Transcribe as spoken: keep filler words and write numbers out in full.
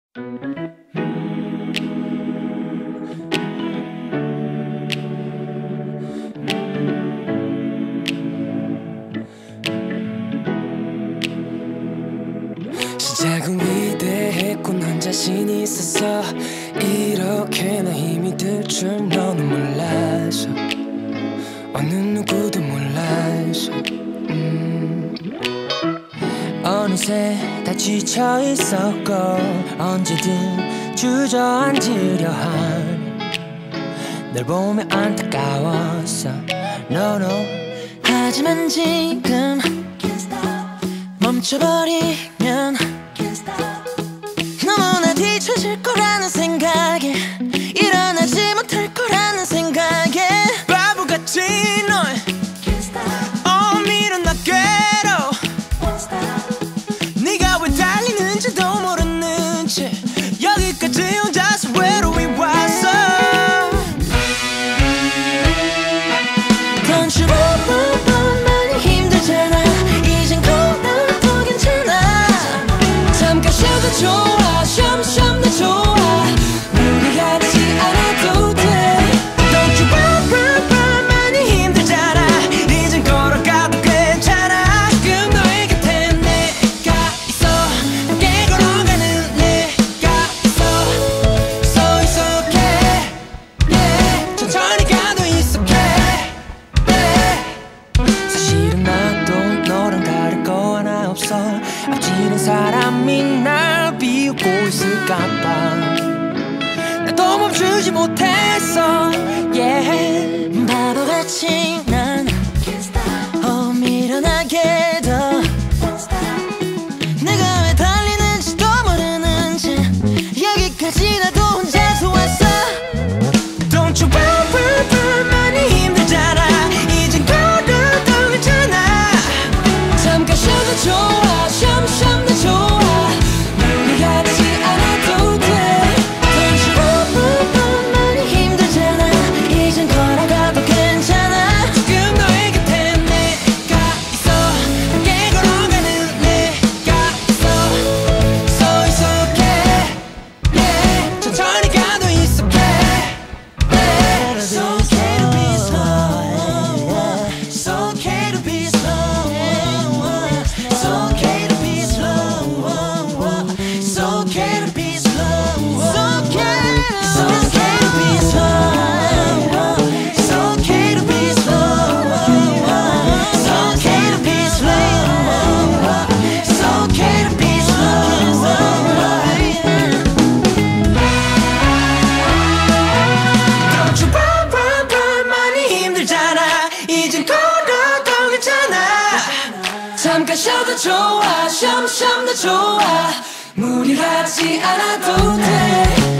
시작은 위대했고 난 자신이 있었어. 이렇게나 힘이 들 줄 너는 몰라서, 어느 누구도 몰라서. 음. 어느새 다 지쳐 있었고 언제든 주저앉으려 하니 널 보면 안타까웠어. No no. 하지만 지금 멈춰버리면 너무나 뒤처질 거라는 생각에 일어나지 못할 거라는 생각에 바보같이 널 어 밀어넣게로 네가 왜 달리는지도 모르는 채 여기까지 혼자서 외로이 왔어. Don't you worry, 많이 힘들잖아. 이젠 걸어도 괜찮아. 잠깐 쉬어도 좋아. 쉬엄 쉬엄도 좋아. 무리 가지 않아도 돼. Don't you worry, 많이 힘들잖아. 이젠 걸어가도 괜찮아. 지금 너의 곁에 내가 있어. 함께 걸어가는 내가 있어. So it's okay. Yeah. 천천히 가도 it's okay. Yeah. 사실은 나도 너랑 다를 거 하나 없어. 앞지는 사람이 날 비웃고 있을까봐 나도 멈추지 못했어. Yeah. 바보같이 난 어 밀어나게도 내가 왜 달리는지도 모르는 채 여기까지 나도 혼자서 왔어. Don't you worry, 많이 힘들잖아. 이젠 걸어도 괜찮아. 잠깐 쉬어도 좋아. 쉬엄 쉬엄도 좋아. 무리 가지 않아도 돼. Don't you worry, 많이 힘들잖아. 이젠 걸어가도 괜찮아. 지금 너의 곁에 내가 있어. 함께 걸어가는 내가 있어. So it's okay. Yeah. 천천히 가도 it's okay. Yeah. It's okay to be slow. It's okay to be slow. It's okay to be slow. It's okay to be slow. It's okay. It's okay to be slow. It's okay to be slow. It's okay to be slow. It's okay to be slow. Don't you worry, 많이 힘들잖아. 이젠 걸어도 괜찮아. 잠깐 쉬어도 좋아. 쉬엄 쉬엄도 좋아. 무리하지 않아도 돼.